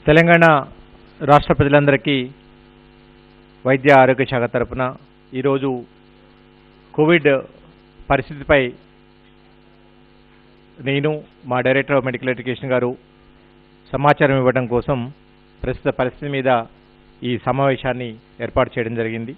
తెలంగాణ రాష్ట్ర ప్రజలందరికీ వైద్య ఆరోగ్య శాఖ తరపున ఈరోజు కోవిడ్ పరిస్థితిపై నేను మా డైరెక్టర్ ఆఫ్ మెడికల్ ఎడ్యుకేషన్ గారు సమాచారం ఇవ్వడం కోసం ప్రస్తుత పరిస్థితి మీద ఈ సమావేశాన్ని ఏర్పాటు చేయడం జరిగింది.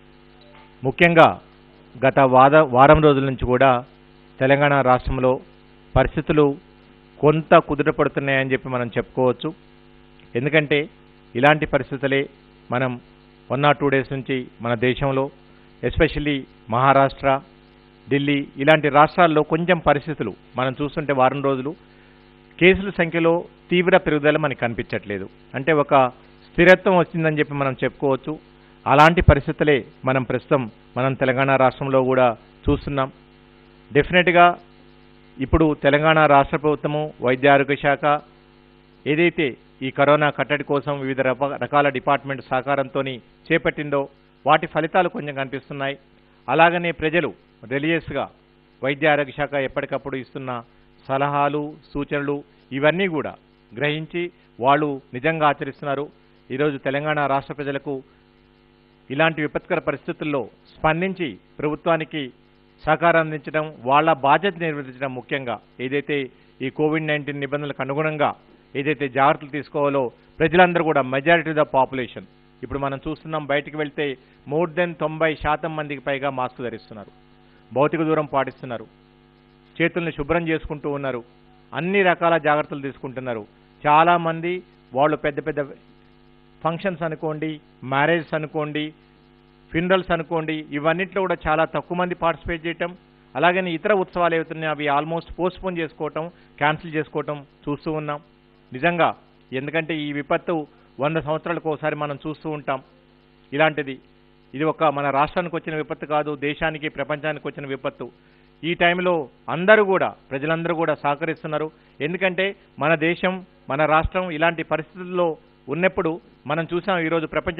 ముఖ్యంగా గత వారం రోజుల నుంచి కూడా తెలంగాణ రాష్ట్రంలో పరిస్థితులు కొంత కుదుటపడుతున్నాయని చెప్పి మనం చెప్పుకోవచ్చు. ఎందుకంటే ఇలాంటి పరిస్థితులే మనం 1 or 2 days నుంచి మన దేశంలో ఎస్పెషల్లీ మహారాష్ట్ర, ఢిల్లీ ఇలాంటి రాష్ట్రాల్లో కొంచెం పరిస్థితులు మనం చూస్తుంటే వారం రోజులు కేసుల సంఖ్యలో తీవ్ర పెరుగుదల మనకు కనిపించట్లేదు. అంటే ఒక స్థిరత్వం వచ్చిందని చెప్పి మనం చెప్పుకోవచ్చు. అలాంటి పరిస్థితులే మనం ప్రస్తుతం తెలంగాణ రాష్ట్రంలో కూడా చూస్తున్నాం. డెఫినెట్గా ఇప్పుడు తెలంగాణ రాష్ట్ర ప్రభుత్వము వైద్య ఆరోగ్య శాఖ ఏదైతే ఈ కరోనా కట్టడి కోసం వివిధ రకాల డిపార్ట్మెంట్ సహకారంతో చేపట్టిందో వాటి ఫలితాలు కొంచెం కనిపిస్తున్నాయి. అలాగనే ప్రజలు రిలీజియస్గా వైద్య ఆరోగ్య శాఖ ఎప్పటికప్పుడు ఇస్తున్న సలహాలు, సూచనలు ఇవన్నీ కూడా గ్రహించి వాళ్ళు నిజంగా ఆచరిస్తున్నారు. ఈరోజు తెలంగాణ రాష్ట్ర ప్రజలకు ఇలాంటి విపత్కర పరిస్థితుల్లో స్పందించి ప్రభుత్వానికి సహకారం అందించడం, వాళ్ళ బాధ్యత నిర్వర్తించడం ముఖ్యంగా ఏదైతే ఈ కోవిడ్-19 నిబంధనలకు అనుగుణంగా ఏదైతే జాగ్రత్తలు తీసుకోవాలో ప్రజలందరూ కూడా మెజారిటీ ఆఫ్ ద పాపులేషన్ ఇప్పుడు మనం చూస్తున్నాం. బయటికి వెళ్తే మోర్ దెన్ 90% మందికి పైగా మాస్క్ ధరిస్తున్నారు, భౌతిక దూరం పాటిస్తున్నారు, చేతుల్ని శుభ్రం చేసుకుంటూ ఉన్నారు, అన్ని రకాల జాగ్రత్తలు తీసుకుంటున్నారు. చాలామంది వాళ్ళు పెద్ద పెద్ద ఫంక్షన్స్ అనుకోండి, మ్యారేజెస్ అనుకోండి, ఫ్యూనరల్స్ అనుకోండి, ఇవన్నింటిలో కూడా చాలా తక్కువ మంది పార్టిసిపేట్ చేయటం, అలాగని ఇతర ఉత్సవాలు ఏవైతున్నాయో అవి ఆల్మోస్ట్ పోస్ట్పోన్ చేసుకోవటం, క్యాన్సిల్ చేసుకోవటం చూస్తూ ఉన్నాం. నిజంగా ఎందుకంటే ఈ విపత్తు 100 సంవత్సరాలకు ఒకసారి మనం చూస్తూ ఉంటాం. ఇలాంటిది ఇది ఒక మన రాష్ట్రానికి వచ్చిన విపత్తు కాదు, దేశానికి ప్రపంచానికి వచ్చిన విపత్తు. ఈ టైంలో ప్రజలందరూ కూడా సహకరిస్తున్నారు. ఎందుకంటే మన దేశం, మన రాష్ట్రం ఇలాంటి పరిస్థితుల్లో ఉన్నప్పుడు మనం చూసాం. ఈరోజు ప్రపంచ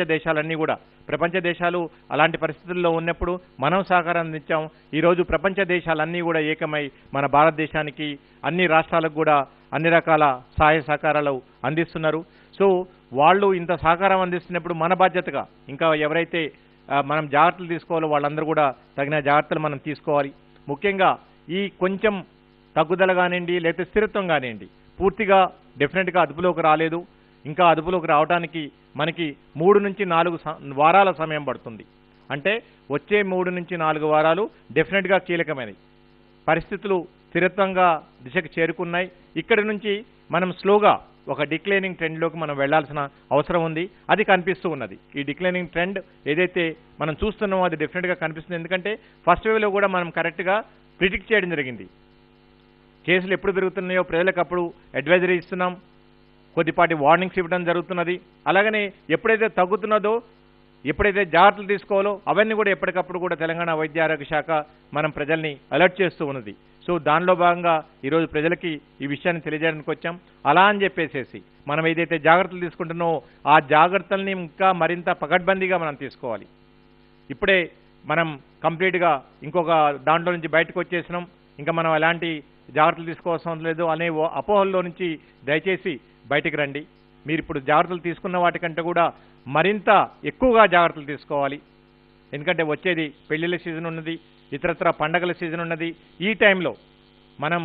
దేశాలు అలాంటి పరిస్థితుల్లో ఉన్నప్పుడు మనం సహకారం అందించాం. ఈరోజు ప్రపంచ దేశాలన్నీ కూడా ఏకమై మన భారతదేశానికి అన్ని రాష్ట్రాలకు కూడా అన్ని రకాల సహాయ సహకారాలు అందిస్తున్నారు. సో వాళ్ళు ఇంత సహకారం అందిస్తున్నప్పుడు మన బాధ్యతగా ఇంకా ఎవరైతే మనం జాగ్రత్తలు తీసుకోవాలో వాళ్ళందరూ కూడా తగిన జాగ్రత్తలు మనం తీసుకోవాలి. ముఖ్యంగా ఈ కొంచెం తగ్గుదల కానివ్వండి లేకపోతే స్థిరత్వం కానివ్వండి పూర్తిగా డెఫినెట్గా అదుపులోకి రాలేదు. ఇంకా అదుపులోకి రావడానికి మనకి 3 నుంచి 4 వారాల సమయం పడుతుంది. అంటే వచ్చే 3 నుంచి 4 వారాలు డెఫినెట్గా కీలకమైనవి. పరిస్థితులు స్థిరత్వంగా దిశకు చేరుకున్నాయి. ఇక్కడి నుంచి మనం స్లోగా ఒక డిక్లైనింగ్ ట్రెండ్లోకి మనం వెళ్లాల్సిన అవసరం ఉంది. అది కనిపిస్తూ ఉన్నది. ఈ డిక్లైనింగ్ ట్రెండ్ ఏదైతే మనం చూస్తున్నామో అది డెఫినెట్గా కనిపిస్తుంది. ఎందుకంటే ఫస్ట్ వేవ్లో కూడా మనం కరెక్ట్గా ప్రిడిక్ట్ చేయడం జరిగింది. కేసులు ఎప్పుడు పెరుగుతున్నాయో ప్రజలకు అప్పుడు అడ్వైజరీ ఇస్తున్నాం, కొద్దిపాటి వార్నింగ్స్ ఇవ్వడం జరుగుతున్నది. అలాగనే ఎప్పుడైతే తగ్గుతున్నదో, ఎప్పుడైతే జాగ్రత్తలు తీసుకోవాలో అవన్నీ కూడా ఎప్పటికప్పుడు కూడా తెలంగాణ వైద్య ఆరోగ్య శాఖ మనం ప్రజల్ని అలర్ట్ చేస్తూ ఉన్నది. సో దానిలో భాగంగా ఈరోజు ప్రజలకి ఈ విషయాన్ని తెలియజేయడానికి వచ్చాం. అలా అని చెప్పేసేసి మనం ఏదైతే జాగ్రత్తలు తీసుకుంటున్నామో ఆ జాగ్రత్తల్ని ఇంకా మరింత పకడ్బందీగా మనం తీసుకోవాలి. ఇప్పుడే మనం కంప్లీట్గా ఇంకొక దాంట్లో నుంచి బయటకు వచ్చేసినాం, ఇంకా మనం ఎలాంటి జాగ్రత్తలు తీసుకోవాల్సిన లేదు అనే అపోహల్లో నుంచి దయచేసి బయటికి రండి. మీరు ఇప్పుడు జాగ్రత్తలు తీసుకున్న వాటికంటే కూడా మరింత ఎక్కువగా జాగ్రత్తలు తీసుకోవాలి. ఎందుకంటే వచ్చేది పెళ్లిళ్ళ సీజన్ ఉన్నది, ఇతరత్ర పండగల సీజన్ ఉన్నది. ఈ టైంలో మనం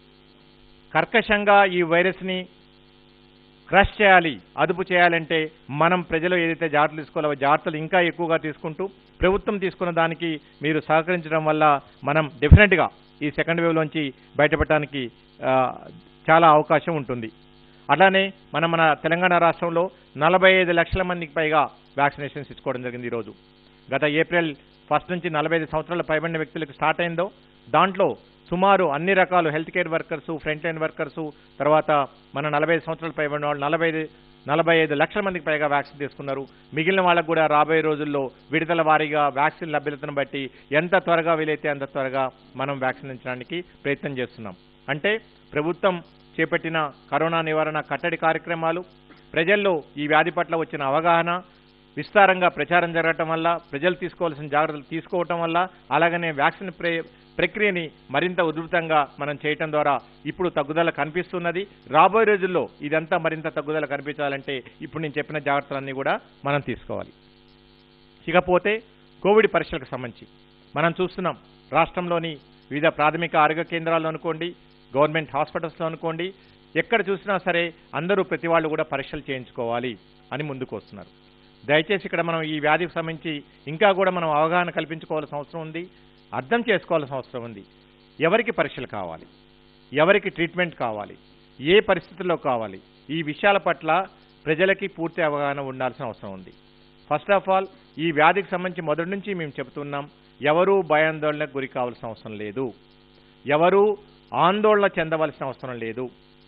కర్కశంగా ఈ వైరస్ని క్రష్ చేయాలి, అదుపు చేయాలంటే మనం ప్రజలు ఏదైతే జాగ్రత్తలు తీసుకోవాలో జాగ్రత్తలు ఇంకా ఎక్కువగా తీసుకుంటూ ప్రభుత్వం తీసుకున్న దానికి మీరు సహకరించడం వల్ల మనం డెఫినెట్గా ఈ సెకండ్ వేవ్లోంచి బయటపడటానికి చాలా అవకాశం ఉంటుంది. అలానే మన తెలంగాణ రాష్ట్రంలో 45 లక్షల మందికి పైగా వ్యాక్సినేషన్స్ ఇచ్చుకోవడం జరిగింది. ఈరోజు గత April 1 నుంచి 45 సంవత్సరాల పైబడిన వ్యక్తులకు స్టార్ట్ అయిందో దాంట్లో సుమారు అన్ని రకాలు health care workers, front line workers, తర్వాత మన 45 సంవత్సరాలు పైబడిన వాళ్ళు 45 లక్షల మందికి పైగా వ్యాక్సిన్ తీసుకున్నారు. మిగిలిన వాళ్ళకు కూడా రాబోయే రోజుల్లో విడతల వారీగా వ్యాక్సిన్ లభ్యతను బట్టి ఎంత త్వరగా వీలైతే అంత త్వరగా మనం వ్యాక్సిన్ ఇచ్చడానికి ప్రయత్నం చేస్తున్నాం. అంటే ప్రభుత్వం చేపట్టిన కరోనా నివారణ కట్టడి కార్యక్రమాలు, ప్రజల్లో ఈ వ్యాధి పట్ల వచ్చిన అవగాహన, విస్తారంగా ప్రచారం జరగటం వల్ల, ప్రజలు తీసుకోవాల్సిన జాగ్రత్తలు తీసుకోవటం వల్ల, అలాగనే వ్యాక్సిన్ ప్రక్రియని మరింత ఉధృతంగా మనం చేయటం ద్వారా ఇప్పుడు తగ్గుదల కనిపిస్తున్నది. రాబోయే రోజుల్లో ఇదంతా మరింత తగ్గుదల కనిపించాలంటే ఇప్పుడు నేను చెప్పిన జాగ్రత్తలన్నీ కూడా మనం తీసుకోవాలి. ఇకపోతే కోవిడ్ పరీక్షలకు సంబంధించి మనం చూస్తున్నాం, రాష్ట్రంలోని వివిధ ప్రాథమిక ఆరోగ్య కేంద్రాల్లో అనుకోండి, గవర్నమెంట్ హాస్పిటల్స్లో అనుకోండి, ఎక్కడ చూసినా సరే అందరూ ప్రతి వాళ్ళు కూడా పరీక్షలు చేయించుకోవాలి అని ముందుకు వస్తున్నారు. దయచేసి ఇక్కడ మనం ఈ వ్యాధికి సంబంధించి ఇంకా కూడా మనం అవగాహన కల్పించుకోవాల్సిన అవసరం ఉంది, అర్థం చేసుకోవాల్సిన అవసరం ఉంది. ఎవరికి పరీక్షలు కావాలి, ఎవరికి ట్రీట్మెంట్ కావాలి, ఏ పరిస్థితుల్లో కావాలి, ఈ విషయాల పట్ల ప్రజలకి పూర్తి అవగాహన ఉండాల్సిన అవసరం ఉంది. ఫస్ట్ ఆఫ్ ఆల్ ఈ వ్యాధికి సంబంధించి మొదటి నుంచి మేము చెబుతున్నాం, ఎవరూ భయాందోళనకు గురి కావాల్సిన అవసరం లేదు, ఎవరూ ఆందోళన చెందవలసిన అవసరం లేదు.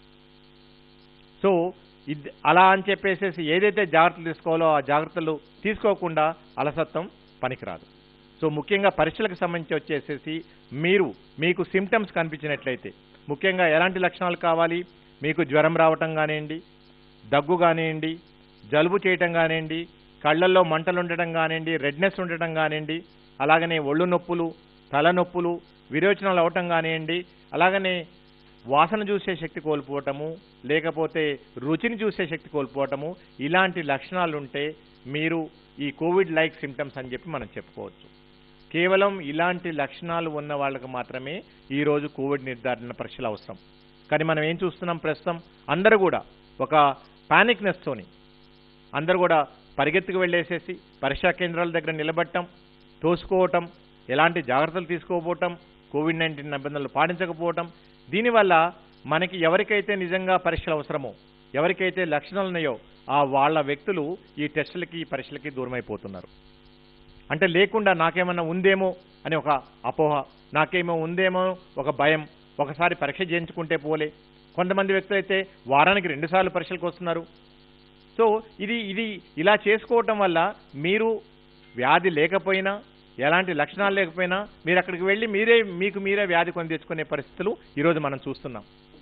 సో అలా అని చెప్పేసి ఏదైతే జాగ్రత్తలు తీసుకోవాలో ఆ జాగ్రత్తలు తీసుకోకుండా అలసత్వం పనికిరాదు. సో ముఖ్యంగా పరీక్షలకు సంబంధించి వచ్చేసేసి మీకు సిమ్టమ్స్ కనిపించినట్లయితే, ముఖ్యంగా ఎలాంటి లక్షణాలు కావాలి, మీకు జ్వరం రావటం కానివ్వండి, దగ్గు కానివ్వండి, జలుబు చేయటం కానివ్వండి, కళ్ళల్లో మంటలు ఉండటం కానివ్వండి, రెడ్నెస్ ఉండటం కానివ్వండి, అలాగనే ఒళ్ళు నొప్పులు, తలనొప్పులు, విరోచనాలు అవటం కానివ్వండి, అలాగనే వాసన చూసే శక్తి కోల్పోవటము, లేకపోతే రుచిని చూసే శక్తి కోల్పోవటము, ఇలాంటి లక్షణాలు ఉంటే మీరు ఈ కోవిడ్ లైక్ సిమ్టమ్స్ అని చెప్పి మనం చెప్పుకోవచ్చు. కేవలం ఇలాంటి లక్షణాలు ఉన్న వాళ్ళకి మాత్రమే ఈరోజు కోవిడ్ నిర్ధారణ పరీక్షలు అవసరం. కానీ మనం ఏం చూస్తున్నాం, ప్రస్తుతం అందరూ కూడా ఒక పానిక్నెస్తోని అందరూ కూడా పరిగెత్తుకు వెళ్ళేసేసి పరీక్షా కేంద్రాల దగ్గర నిలబడటం, తోసుకోవటం, ఎలాంటి జాగ్రత్తలు తీసుకోకపోవటం, కోవిడ్-19 నిబంధనలు పాటించకపోవటం, దీనివల్ల మనకి ఎవరికైతే నిజంగా పరీక్షలు అవసరమో, ఎవరికైతే లక్షణాలు ఉన్నాయో ఆ వాళ్ళ వ్యక్తులు ఈ టెస్టులకి ఈ పరీక్షలకి దూరమైపోతున్నారు. అంటే లేకుండా నాకేమన్నా ఉందేమో అని ఒక అపోహ, నాకేమో ఉందేమో ఒక భయం, ఒకసారి పరీక్ష చేయించుకుంటే పోలే. కొంతమంది వ్యక్తులు అయితే వారానికి 2 సార్లు పరీక్షలకు వస్తున్నారు. సో ఇది ఇలా చేసుకోవటం వల్ల మీరు వ్యాధి లేకపోయినా, ఎలాంటి లక్షణాలు లేకపోయినా మీరు అక్కడికి వెళ్ళి మీకు మీరే వ్యాధి కొని తెచ్చుకునే పరిస్థితులు ఈరోజు మనం చూస్తున్నాం.